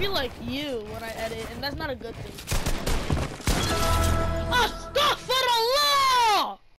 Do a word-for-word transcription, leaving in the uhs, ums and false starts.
feel like you when I edit, and that's not a good thing.